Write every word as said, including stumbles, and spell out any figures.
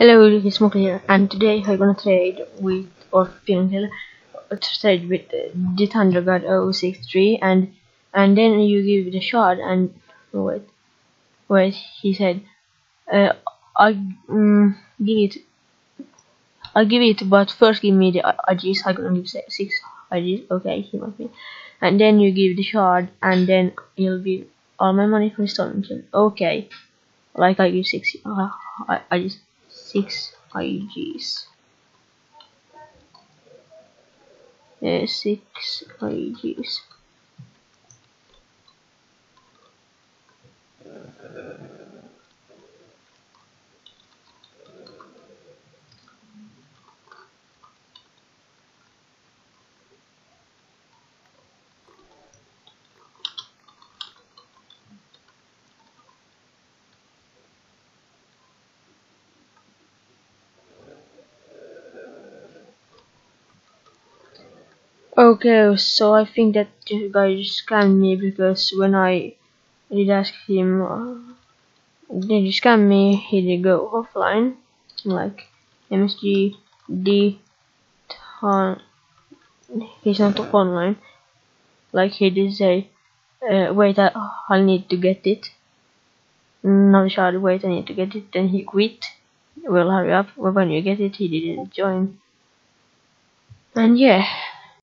Hello, this is Smoker here, and today we're gonna trade with or Pinnacle to trade with the Thunder God zero six three, and and then you give it a shot. And wait, wait, he said, uh, I um, give it, I give it, but first give me the I Gs. I'm gonna give six I Gs. Okay, he must be, and then you give the shard, and then you'll be all my money for installation. Okay, like I give six. Uh, I I just. Six I Gs. Uh, six I Gs. Okay, so I think that this guy just scammed me, because when I did ask him, uh, did you scam me, he did go offline, like M S G D, he's not online, like he did say, uh, wait, I, I need to get it, not sure, wait, I need to get it, then he quit. Well, hurry up, when you get it, he didn't join, and yeah.